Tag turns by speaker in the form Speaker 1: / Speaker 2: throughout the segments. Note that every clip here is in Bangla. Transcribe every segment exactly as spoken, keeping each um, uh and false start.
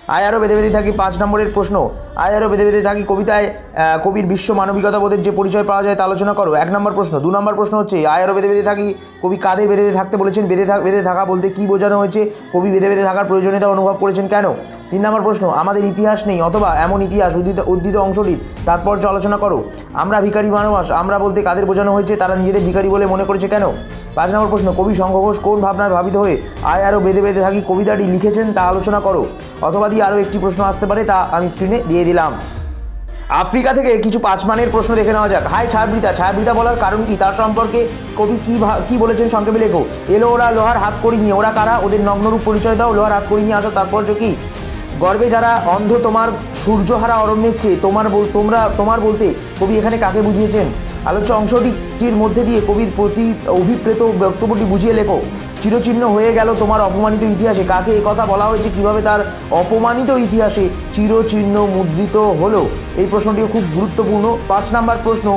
Speaker 1: আয় আরও বেঁধে বেঁধে থাকি পাঁচ নম্বরের প্রশ্ন। আয় আরও বেঁধে বেঁধে থাকি কবিতায় কবির বিশ্ব মানবিকতা বোধের যে পরিচয় পাওয়া যায় তা আলোচনা করো, এক নম্বর প্রশ্ন। দু নম্বর প্রশ্ন হচ্ছে আয় আরও বেঁধে বেঁধে থাকি কবি কাদের বেঁধে বেঁধে থাকতে বলেছেন, বেঁধে থাক বেঁধে থাকা বলতে কী বোঝানো হয়েছে, কবি বেঁধে বেঁধে থাকার প্রয়োজনীয়তা অনুভব করেছেন কেন। তিন নম্বর প্রশ্ন আমাদের ইতিহাস নেই অথবা এমন ইতিহাস উদ্ধৃত উদ্ধৃত অংশটির তাৎপর্য আলোচনা করো। আমরা ভিখারি মানুষ, আমরা বলতে কাদের বোঝানো হয়েছে, তারা নিজেদের ভিখারি বলে মনে করেছে কেন। পাঁচ নম্বর প্রশ্ন কবি শঙ্খ ঘোষ কোন ভাবনায় ভাবিত হয়ে আয় আরও বেঁধে বেঁধে থাকি কবিতাটি লিখেছেন তা আলোচনা করো। অথবা দিয়ে আরও একটি প্রশ্ন আসতে পারে, তা আমি স্ক্রিনে দিয়ে দিলাম। আফ্রিকা থেকে কিছু পাঁচ মানের প্রশ্ন দেখে নেওয়া যাক। হাই ছায়াবৃতা, ছায়াবৃতা বলার কারণ কি, তার সম্পর্কে কবি কি কি বলেছেন সংক্ষেপে লেখো। এলো ওরা লোহার হাত করি নিয়ে, ওরা কারা, ওদের নগ্নরূপ পরিচয় দাও, লোহার হাত করি নিয়ে আসার তাৎপর্য কি। গর্বে যারা অন্ধ তোমার সূর্যহারা অরণ্যের চেয়ে, তোমার তোমরা তোমার বলতে কবি এখানে কাকে বুঝিয়েছেন। আলোচ্য অংশটির মধ্যে দিয়ে কবির প্রতি অভিপ্রেত বক্তব্যটি বুঝিয়ে লেখো। চিরচিহ্ন হয়ে গেল তোমার অপমানিত ইতিহাসে, কাকে একথা বলা হয়েছে, কিভাবে তার অপমানিত ইতিহাসে চিরচিহ্ন মুদ্রিত হলো। এই প্রশ্নটিও খুব গুরুত্বপূর্ণ। পাঁচ নাম্বার প্রশ্ন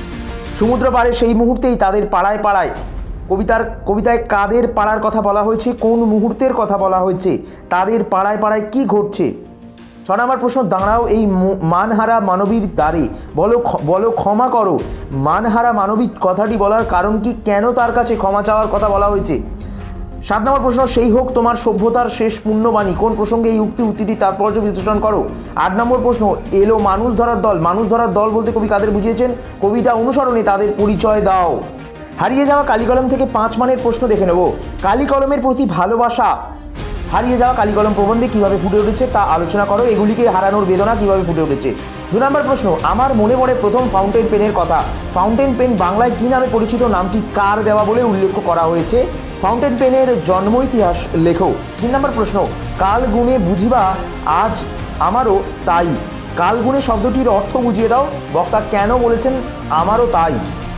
Speaker 1: সমুদ্র পাড়ে সেই মুহূর্তেই তাদের পাড়ায় পাড়ায় কবিতার কবিতায় কাদের পাড়ার কথা বলা হয়েছে, কোন মুহূর্তের কথা বলা হয়েছে, তাদের পাড়ায় পাড়ায় কি ঘটছে। ছ নম্বর প্রশ্ন দাঁড়াও এই মানহারা মানবীর দ্বারে, বলো বলো ক্ষমা করো। মানহারা মানবী কথাটি বলার কারণ কি, কেন তার কাছে ক্ষমা চাওয়ার কথা বলা হয়েছে। সাত নম্বর প্রশ্ন সেই হোক তোমার সভ্যতার শেষ পুণ্যবাণী, কোন প্রসঙ্গে এই উক্তি উক্তিটি তাৎপর্য বিশ্লেষণ করো। আট নম্বর প্রশ্ন এলো মানুষ ধরার দল, মানুষ ধরার দল বলতে কবি কাদের বুঝিয়েছেন, কবিতা অনুসরণে তাদের পরিচয় দাও। হারিয়ে যাওয়া কালিকলম থেকে পাঁচ মানের প্রশ্ন দেখে নেব। কালিকলমের প্রতি ভালোবাসা হারিয়ে যাওয়া কালিকলম প্রবন্ধে কীভাবে ফুটে উঠেছে তা আলোচনা করো, এগুলিকে হারানোর বেদনা কীভাবে ফুটে উঠেছে। দু নম্বর প্রশ্ন আমার মনে পড়ে প্রথম ফাউন্টেন পেনের কথা, ফাউন্টেন পেন বাংলায় কী নামে পরিচিত, নামটি কার দেওয়া বলে উল্লেখ করা হয়েছে। ফাউন্টেন পেনের জন্ম ইতিহাস লেখো। তিন নম্বর প্রশ্ন কাল গুণে বুঝিবা আজ আমারও তাই, কাল গুণে শব্দটির অর্থ বুঝিয়ে দাও, বক্তা কেন বলেছেন আমারও তাই।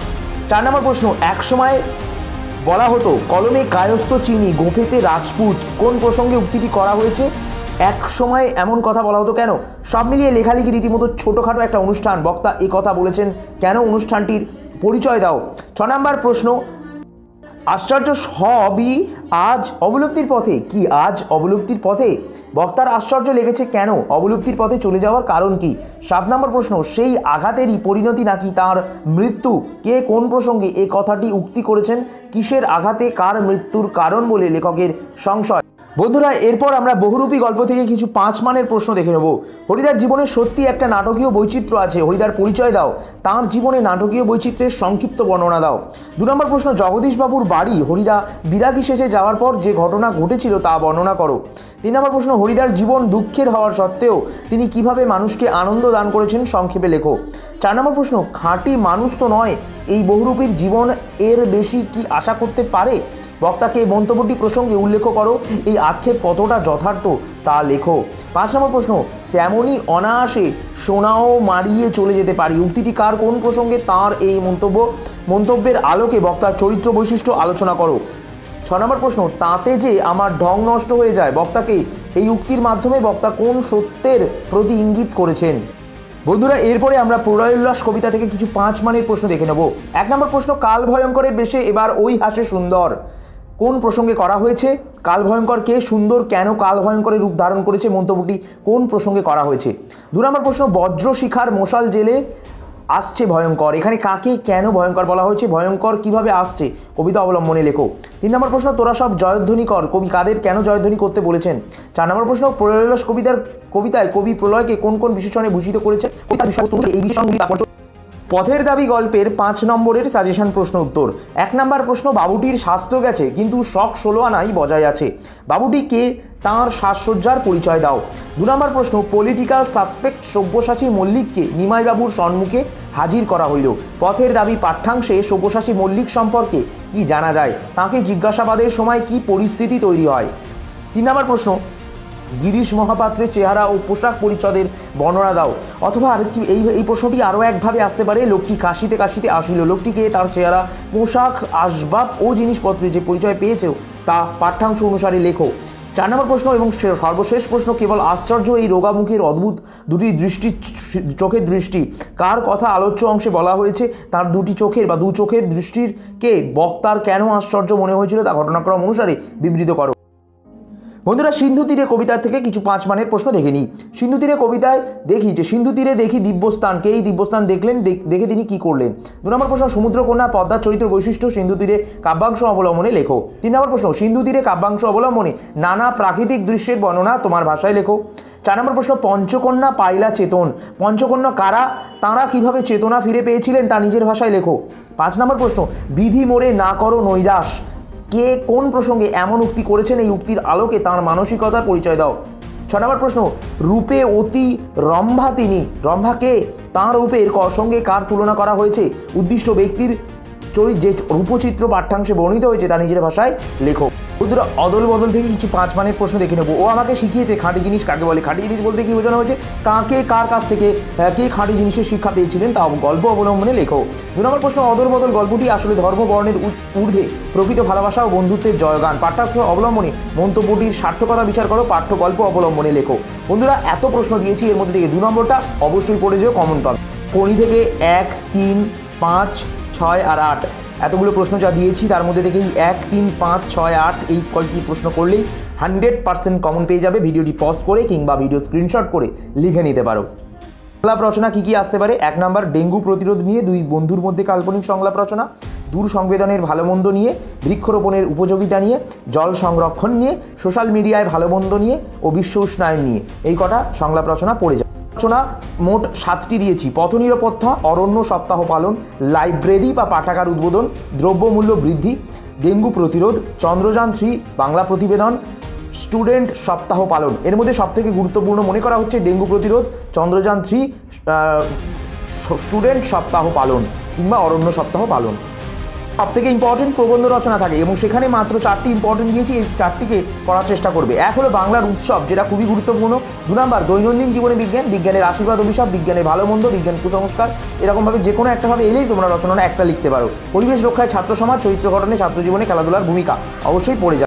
Speaker 1: চার নম্বর প্রশ্ন একসময় বলা হতো কলমে কায়স্থ চিনি গোফেতে রাজপুত, কোন প্রসঙ্গে উক্তিটি করা হয়েছে, এক সময় এমন কথা বলা হতো কেন। সব মিলিয়ে লেখালেখি রীতিমতো ছোটোখাটো একটা অনুষ্ঠান, বক্তা এই কথা বলেছেন কেন, অনুষ্ঠানটির পরিচয় দাও। ছ নম্বর প্রশ্ন আশ্চর্য সবই আজ অবলুপ্তির পথে, কি আজ অবলুপ্তির পথে, বক্তার আশ্চর্য লেগেছে কেন, অবলুপ্তির পথে চলে যাওয়ার কারণ কি। সাত নম্বর প্রশ্ন সেই আঘাতেরই পরিণতি নাকি তার মৃত্যু, কে কোন প্রসঙ্গে এই কথাটি উক্তি করেছেন, কিসের আঘাতে কার মৃত্যুর কারণ বলে লেখকের সংশয়। বন্ধুরা এরপর আমরা বহুরূপী গল্প থেকে কিছু পাঁচ মানের প্রশ্ন দেখে নেব। হরিদার জীবনে সত্যি একটা নাটকীয় বৈচিত্র্য আছে, হরিদার পরিচয় দাও, তাঁর জীবনে নাটকীয় বৈচিত্র্যের সংক্ষিপ্ত বর্ণনা দাও। দু নম্বর প্রশ্ন জগদীশবাবুর বাড়ি হরিদা বিরাগী শেষে যাওয়ার পর যে ঘটনা ঘটেছিল তা বর্ণনা করো। তিন নম্বর প্রশ্ন হরিদার জীবন দুঃখের হওয়ার সত্ত্বেও তিনি কিভাবে মানুষকে আনন্দ দান করেছেন সংক্ষেপে লেখো। চার নম্বর প্রশ্ন খাঁটি মানুষ তো নয়, এই বহুরূপীর জীবন এর বেশি কি আশা করতে পারে, বক্তাকে এই মন্তব্যটি প্রসঙ্গে উল্লেখ করো, এই আক্ষেপ কতটা যথার্থ তা লেখো। পাঁচ নম্বর প্রশ্ন তেমনই অনায়াসে সোনাও মারিয়ে চলে যেতে পারি, উক্তিটি কার কোন প্রসঙ্গে, তার এই মন্তব্য মন্তব্যের আলোকে বক্তার চরিত্র বৈশিষ্ট্য আলোচনা করো। ছ নম্বর প্রশ্ন তাতে যে আমার ঢং নষ্ট হয়ে যায়, বক্তাকে এই উক্তির মাধ্যমে বক্তা কোন সত্যের প্রতি ইঙ্গিত করেছেন। বন্ধুরা এরপরে আমরা প্রলয়োল্লাস কবিতা থেকে কিছু পাঁচ মানের প্রশ্ন দেখে নেব। এক নম্বর প্রশ্ন কাল ভয়ঙ্করের বেশে এবার ওই হাসে সুন্দর, কোন প্রসঙ্গে করা হয়েছে, কাল ভয়ঙ্কর কে, সুন্দর কেন কাল ভয়ঙ্করের রূপ ধারণ করেছে, মন্তব্যটি কোন প্রসঙ্গে করা হয়েছে। দু নম্বর প্রশ্ন বজ্র শিখার মশাল জেলে আসছে ভয়ঙ্কর, এখানে কাকে কেন ভয়ঙ্কর বলা হয়েছে, ভয়ঙ্কর কিভাবে আসছে কবিতা অবলম্বনে লেখো। তিন নম্বর প্রশ্ন তোরা সব জয়ধ্বনি কর, কবি কাদের কেন জয়ধ্বনি করতে বলেছেন। চার নম্বর প্রশ্ন প্রলয়োল্লাস কবিতার কবিতায় কবি প্রলয়কে কোন কোন বিশেষণে ভূষিত করেছেন, এই বিশেষণগুলি পথের দাবি গল্পের পাঁচ নম্বরের সাজেশন প্রশ্ন উত্তর। এক নম্বর প্রশ্ন বাবুটির স্বাস্থ্য গেছে কিন্তু শখ ষোলো আনাই বজায় আছে, বাবুটি কে, তাঁর সাজসজ্জার পরিচয় দাও। দু নম্বর প্রশ্ন পলিটিক্যাল সাসপেক্ট সব্যসাচী মল্লিককে নিমাইবাবুর সম্মুখে হাজির করা হইল, পথের দাবি পাঠ্যাংশে সব্যসাচী মল্লিক সম্পর্কে কি জানা যায়, তাকে জিজ্ঞাসাবাদের সময় কি পরিস্থিতি তৈরি হয়। তিন নম্বর প্রশ্ন গিরিশ মহাপাত্রের চেহারা ও পোশাক পরিচ্ছদের বর্ণনা দাও, অথবা আরেকটি এই এই প্রশ্নটি আরও একভাবে আসতে পারে লোকটি কাশিতে কাশিতে আসিল, লোকটিকে, তার চেহারা, পোশাক, আসবাব ও জিনিসপত্রের যে পরিচয় পেয়েছেও তা পাঠ্যাংশ অনুসারে লেখো। চার নম্বর প্রশ্ন এবং সর্বশেষ প্রশ্ন কেবল আশ্চর্য এই রোগামুখের অদ্ভুত দুটি দৃষ্টি, চোখের দৃষ্টি কার কথা আলোচ্য অংশে বলা হয়েছে, তার দুটি চোখের বা দু চোখের দৃষ্টির কে বক্তার কেন আশ্চর্য মনে হয়েছিল তা ঘটনাক্রম অনুসারে বিবৃত করো। বন্ধুরা, সিন্ধু তীরে কবিতার থেকে কিছু পাঁচ মানের প্রশ্ন দেখে নিই। সিন্ধু তীরে কবিতায় দেখি যে সিন্ধু তীরে দেখি দিব্যস্থানকে, এই দিব্যস্থান দেখলেন, দেখে তিনি কি করলেন। দু নম্বর প্রশ্ন, সমুদ্রকন্যা পদ্মার চরিত্র বৈশিষ্ট্য সিন্ধু তীরে কাব্যাংশ অবলম্বনে লেখো। তিন নম্বর প্রশ্ন, সিন্ধু তীরে কাব্যাংশ অবলম্বনে নানা প্রাকৃতিক দৃশ্যের বর্ণনা তোমার ভাষায় লেখো। চার নম্বর প্রশ্ন, পঞ্চকন্যা পাইলা চেতন, পঞ্চকন্যা কারা, তাঁরা কিভাবে চেতনা ফিরে পেয়েছিলেন তা নিজের ভাষায় লেখো। পাঁচ নম্বর প্রশ্ন, বিধি মোড়ে না করো নৈরাশ, কে কোন প্রসঙ্গে এমন উক্তি করেছেন, এই উক্তির আলোকে তাঁর মানসিকতার পরিচয় দাও। ছ নম্বর প্রশ্ন, রূপে অতি রম্ভা তিনি, রম্ভা কে, তাঁর রূপের সঙ্গে কার তুলনা করা হয়েছে, উদ্দিষ্ট ব্যক্তির চরিত্র যে রূপচিত্র পাঠ্যাংশে বর্ণিত হয়েছে তা নিজের ভাষায় লেখো। বন্ধুরা, অদল বদল থেকে কিছু পাঁচ মানের প্রশ্ন দেখে নেবো। ও আমাকে শিখিয়েছে খাঁটি জিনিস কাকে বলে। খাঁটি জিনিস বলতে কি বোঝানো হয়েছে, কাকে কার কাছ থেকে কে খাঁটি জিনিসের শিক্ষা পেয়েছিলেন তা গল্প অবলম্বনে লেখো। দু নম্বর প্রশ্ন, অদল বদল গল্পটি আসলে ধর্ম বর্ণের ঊর্ধ্বে প্রকৃত ভালোবাসা ও বন্ধুত্বের জয়গান, পাঠ্যাংশ অবলম্বনে মন্তব্যটির সার্থকতা বিচার করো, পাঠ্য গল্প অবলম্বনে লেখো। বন্ধুরা, এত প্রশ্ন দিয়েছি, এর মধ্যে থেকে দু নম্বরটা অবশ্যই পড়ে যেও, কমন পাবে। কোনি থেকে এক, তিন, পাঁচ, ছয় আর আট এতগুলো প্রশ্ন যা দিয়েছি তার মধ্যে থেকেই এক, তিন, পাঁচ, ছয়, আট এই কয়েকটি প্রশ্ন করলেই হান্ড্রেড পার্সেন্ট কমন পেয়ে যাবে। ভিডিওটি পজ করে কিংবা ভিডিও স্ক্রিনশট করে লিখে নিতে পারো। সংলাপ রচনা কী কী আসতে পারে? এক নাম্বার, ডেঙ্গু প্রতিরোধ নিয়ে দুই বন্ধুর মধ্যে কাল্পনিক সংলাপ রচনা। দূর সংবেদনের ভালো মন্দ নিয়ে, বৃক্ষরোপণের উপযোগিতা নিয়ে, জল সংরক্ষণ নিয়ে, সোশ্যাল মিডিয়ায় ভালো মন্দ নিয়ে ও বিশ্ব উষ্ণায়ন নিয়ে, এই কটা সংলাপ রচনা পড়ে যায়। রচনা মোট সাতটি দিয়েছি। পথ নিরাপত্তা, অরণ্য সপ্তাহ পালন, লাইব্রেরি বা পাঠাগার উদ্বোধন, দ্রব্যমূল্য বৃদ্ধি, ডেঙ্গু প্রতিরোধ, চন্দ্রযান থ্রি, বাংলা প্রতিবেদন, স্টুডেন্ট সপ্তাহ পালন। এর মধ্যে সবথেকে গুরুত্বপূর্ণ মনে করা হচ্ছে ডেঙ্গু প্রতিরোধ, চন্দ্রযান থ্রি, স্টুডেন্ট সপ্তাহ পালন কিংবা অরণ্য সপ্তাহ পালন। সব থেকে ইম্পর্টেন্ট প্রবন্ধ রচনা থাকে এবং সেখানে মাত্র চারটি ইম্পর্টেন্ট দিয়েছি, এই চারটিকে করার চেষ্টা করবে। এক হলো বাংলার উৎসব, যেটা খুবই গুরুত্বপূর্ণ। দু নম্বর, দৈনন্দিন জীবনে বিজ্ঞান, বিজ্ঞানের আশীর্বাদ অভিশাপ, বিজ্ঞানের ভালো মন্দ, বিজ্ঞান কুসংস্কার, এরকমভাবে যে কোনো একটাভাবে এলেই তোমরা রচনা একটা লিখতে পারো। পরিবেশ রক্ষায় ছাত্র সমাজ, চরিত্র গঠনে ছাত্র জীবনে খেলাধুলার ভূমিকা অবশ্যই পড়ে যাবে।